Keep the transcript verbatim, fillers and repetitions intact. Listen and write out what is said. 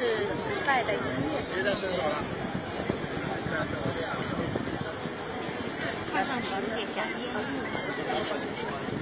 是迪拜的音乐。看上去有点像烟雾。